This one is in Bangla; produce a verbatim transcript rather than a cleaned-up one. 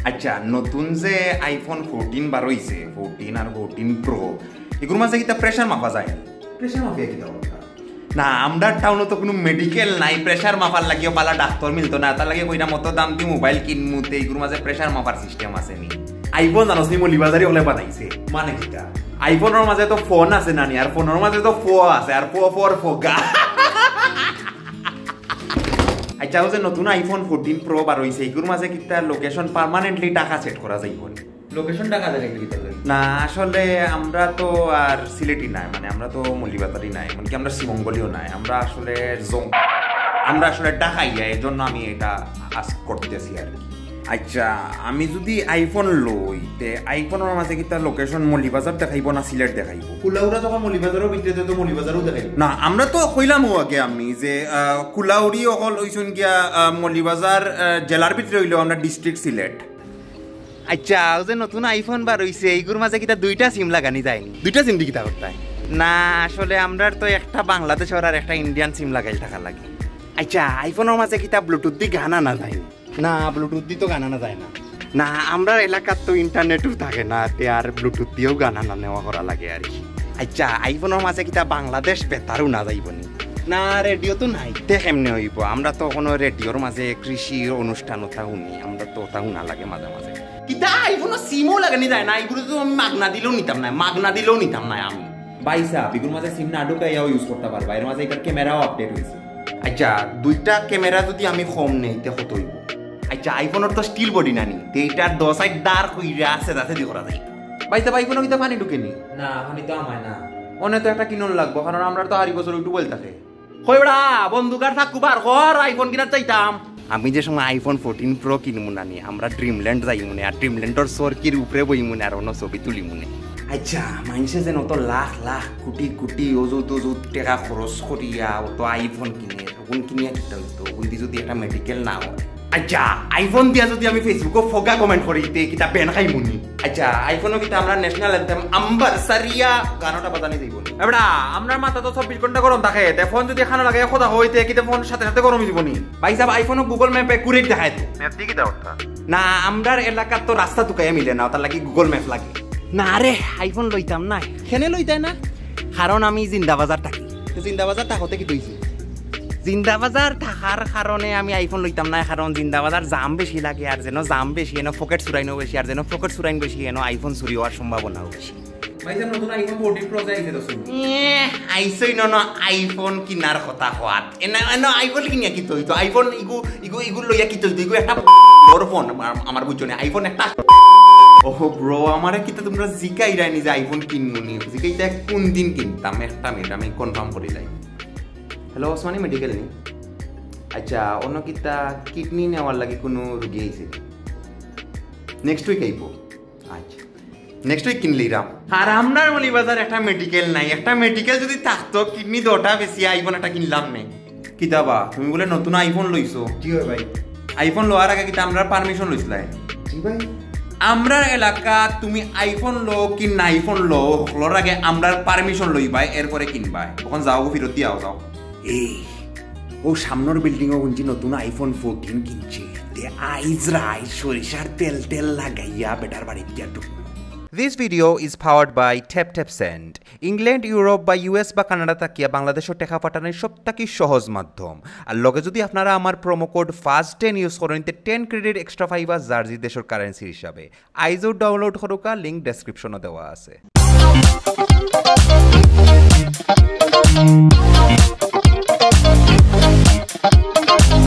আচ্ছা নতুন যে আইফোন ফোরটিন বার হইছে ফোরটিন আর ফোরটিন প্রো এগুলোর মাঝে কিতা প্রেসার মাপা যায় প্রেসার মাপিয়া কিতা না আমরা টাউনে তো কোনো মেডিকেল নাই প্রেসার মাপার লাগিও পালা ডাক্তার মিলতো না তার লাগে কইনা মতো দাম দি মোবাইল কিনমুতে এগুলোর মাঝে প্রেসার মাপার সিস্টেম আছে নি আইফোন জানোস নি মৌলভীবাজারে ওলে বানাইছে মানে কিটা আইফোনের মাঝে তো ফোন আছে নানি আর ফোনের মাঝে তো ফো আছে আর ফো ফোর ফোগা আচ্ছা যে নতুন আইফোন ফোরটিন প্রো বার হইছে এগুলোর মাঝে কিতা লোকেশন পার্মানেন্টলি টাকা সেট করা যাইব লোকেশন টাকা দেয় না আসলে আমরা তো আর সিলেটি নাই মানে আমরা তো মৌলভীবাজারই নাই মানে কি আমরা শ্রীমঙ্গলীয় নাই আমরা আসলে আমরা আসলে ঢাকাইয়া এই জন্য আমি এটা আজ করতেছি আর কি আচ্ছা আমি যদি আইফোন লই তে আইফোনের মাঝে কি তার লোকেশন মৌলভীবাজার দেখাইব না সিলেট দেখাইব কুলাউরা যখন মৌলভীবাজারের ভিতরে তো মৌলভীবাজারও দেখাইব না আমরা তো কইলাম আগে আমি যে কুলাউরি অকল হইছুন গিয়া মৌলভীবাজার জেলার ভিতরে হইলেও আমরা ডিস্ট্রিক্ট সিলেট আচ্ছা যে নতুন আইফোন বার হইছে এইগুলোর মাঝে কিটা দুইটা সিম লাগানি যায়নি দুইটা সিম দিয়ে কিটা করতে না আসলে আমরা তো একটা বাংলাদেশের আর একটা ইন্ডিয়ান সিম লাগাই থাকা লাগে আচ্ছা আইফোনের মাঝে কিটা ব্লুটুথ দিয়ে গান আনা যায়নি না ব্লুটুথ দিয়ে তো গান আনা যায় না না আমরা এলাকার তো ইন্টারনেটও থাকে না তে আর ব্লুটুথ দিয়েও গান আনা নেওয়া করা লাগে আর কি আচ্ছা আইফোনের মাঝে কিটা বাংলাদেশ বেতারও না যাইব নি না রেডিও তো নাই তে কেমনে হইব আমরা তো কোনো রেডিওর মাঝে কৃষির অনুষ্ঠান ওটা শুনি আমরা তো ওটা শুনা লাগে মাঝে মাঝে কিতা আইফোনের সিমও লাগানি যায় না এগুলো তো আমি মাগনা দিলেও নিতাম না মাগনা দিলেও নিতাম না আমি বাইসা এগুলোর মাঝে সিম না ঢুকাইয়াও ইউজ করতে পারবা এর মাঝে এটার ক্যামেরাও আপডেট হয়েছে আচ্ছা দুইটা ক্যামেরা যদি আমি কম নেই তে কত হইব আচ্ছা আইফোনের তো স্টিল বডি নানি তে এটার দশ সাইড ডার্ক হইরা আছে তাতে দি করা যায় বাইসা আইফোনও কিতা পানি ঢুকেনি না পানি তো আমায় না অনেক তো একটা কিনন লাগবো কারণ আমরা তো আড়ি বছর একটু বলতে থাকে কই বড়া বন্ধুকার থাকু বার কর আইফোন কিনা চাইতাম আমি যে সময় আইফোন ফোরটিন প্রো কিনবো নানি আমরা ড্রিমল্যান্ড যাইমুনে আর ড্রিমল্যান্ডর সরকির উপরে বইমুনে আর অন্য ছবি তুলিমুনে আচ্ছা মানুষে যেন অত লাখ লাখ কোটি কোটি অজুত অজুত টাকা খরচ করিয়া অত আইফোন কিনে তখন কিনিয়া কিনতে হইতো ওই যদি একটা মেডিকেল না হয় আচ্ছা আইফোন দিয়া যদি আমি ফেসবুকে ফগা কমেন্ট করি তে কিতা বেন খাই মুনি আচ্ছা আইফোনও কিতা আমরা ন্যাশনাল অ্যানথেম আম্বার সারিয়া গানটা বাজানি দেব এবড়া আমরা মাথা তো চব্বিশ ঘন্টা গরম থাকে তে ফোন যদি খানা লাগে খোদা হইতে কিতা ফোন সাথে সাথে গরম দিবনি ভাই সাহেব আইফোনও গুগল ম্যাপে কুরেট দেখায় তো ম্যাপ দি কিতা করতা না আমরার এলাকার তো রাস্তা তুকাইয়া মিলে না তার লাগি গুগল ম্যাপ লাগে না রে আইফোন লইতাম না কেনে লইতাই না কারণ আমি জিন্দাবাজার থাকি জিন্দাবাজার থাকতে কি দইছি জিন্দাবাজার থাকার কারণে আমি আইফোন লইতাম না কারণ জিন্দাবাজার জাম বেশি লাগে আর যেন জাম বেশি এনো পকেট চুরাইনো বেশি আর যেন পকেট চুরাইন বেশি এনো আইফোন চুরি হওয়ার সম্ভাবনাও বেশি নতুন আইফোন ফোরটিন প্রো যাইছে তো আইসই ন আইফোন কিনার কথা হওয়াত এনে আইফোন কিনিয়া কি তৈতো আইফোন ইগু ইগু ইগু লইয়া কি তৈতো ইগু একটা বড় ফোন আমার বুঝছো আইফোন একটা ওহ ব্রো আমারে কিতা তোমরা জিকাই রাইনি যে আইফোন কিনমুনি জিকাইটা কোন দিন কিনতাম একটা মিনিট আমি কনফার্ম করে যাই হ্যালো ওসমানী মেডিকেল নি আচ্ছা অন্য কিতা কিডনি নেওয়ার লাগে কোনো রুগী আইছে নেক্সট উইক আইব আচ্ছা নেক্সট উইক কিনলিরাম আর আপনার মৌলভীবাজার একটা মেডিকেল নাই একটা মেডিকেল যদি থাকতো কিডনি দটা বেশি আইফোন একটা কিনলাম নে কিতা বা তুমি বলে নতুন আইফোন লইছো কি হয় ভাই আইফোন লওয়ার আগে কিতা আমরা পারমিশন লইছিলাই জি ভাই আমরার এলাকা তুমি আইফোন লো কি না আইফোন লো হলোর আগে আমরার পারমিশন লইবাই এরপরে কিনবাই তখন যাও ফিরত দিয়াও যাও এই ও সামনের বিল্ডিং ও গুঞ্জি নতুন আইফোন ফোরটিন কিনছে তে আইজ রাই সরিষার তেল তেল লাগাইয়া বেটার বাড়ি দিয়া ঢুক This video is powered by Taptap Send. England, Europe বা ইউএস বা কানাডা তাকিয়া বাংলাদেশের টাকা পাঠানোর সবথেকে সহজ মাধ্যম আর লগে যদি আপনারা আমার promo code first ten use করেন তে টেন ক্রেডিট এক্সট্রা পাইবা জার্জি দেশের কারেন্সি হিসাবে আইজও ডাউনলোড করুকা লিংক ডেসক্রিপশনে দেওয়া আছে